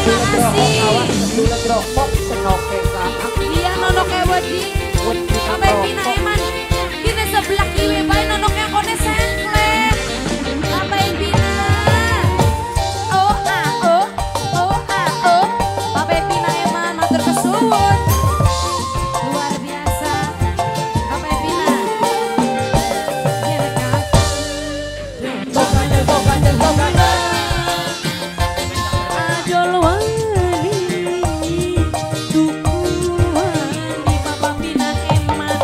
terima kasih. Iya nonoke wedi. Bapak Pina Eman. Kita sebelah kiri bae nonoke kone sengklek. Bapak Pina. Oh ah oh. Oh ah oh. Bapak Pina Eman matur kesuwun. Luar biasa. Bapak Pina. Adol wani tukuan di Bapak Pina Eman.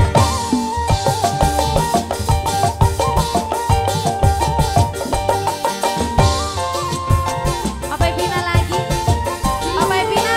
Bapak Pina lagi. Bapak Pina.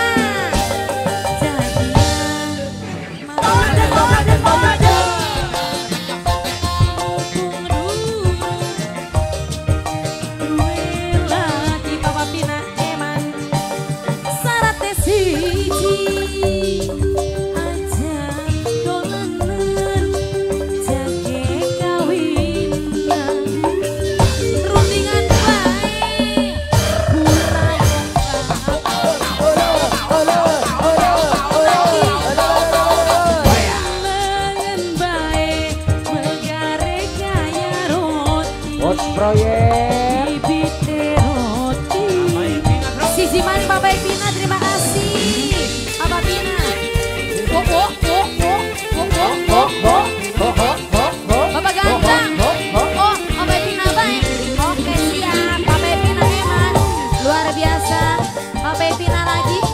Proyek Sisi mani Bapak Pina, terima kasih Bapak Pina. Bapak ganteng. Oh Bapak Pina baik. Oke siap Bapak Pina Eman. Luar biasa Bapak Pina lagi.